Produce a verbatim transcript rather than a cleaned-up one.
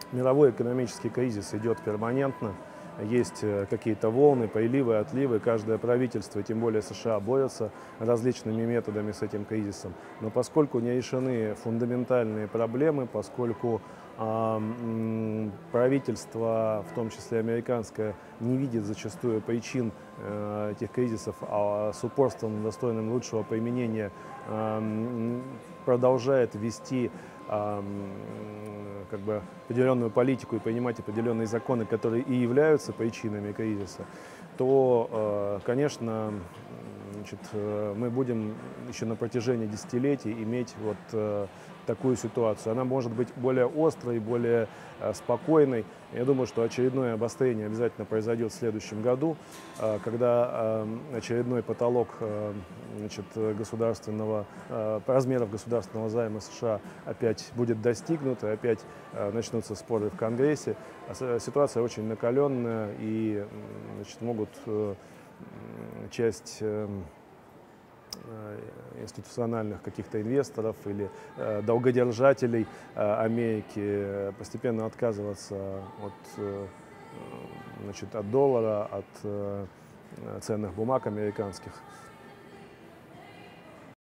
Мировой экономический кризис идет перманентно. Есть какие-то волны, приливы, отливы. Каждое правительство, тем более США, борется различными методами с этим кризисом. Но поскольку не решены фундаментальные проблемы, поскольку э, правительство, в том числе американское, не видит зачастую причин э, этих кризисов, а с упорством, достойным лучшего применения, э, продолжает вести как бы определенную политику и принимать определенные законы, которые и являются причинами кризиса, то, конечно, значит, мы будем еще на протяжении десятилетий иметь вот такую ситуацию. Она может быть более острой, более спокойной. Я думаю, что очередное обострение обязательно произойдет в следующем году, когда очередной потолок, значит, государственного, размеров государственного займа США опять будет достигнут, и опять начнутся споры в Конгрессе. Ситуация очень накаленная, и, значит, могут часть институциональных каких-то инвесторов или э, долгодержателей э, Америки постепенно отказываться от, э, значит, от доллара, от э, ценных бумаг американских.